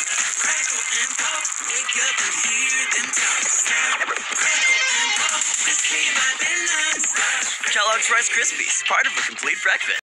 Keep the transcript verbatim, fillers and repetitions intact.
Crackle and pop, wake up and hear them talk. Snap, crackle and pop, this came out and non-stop. Kellogg's Rice Krispies, part of a complete breakfast.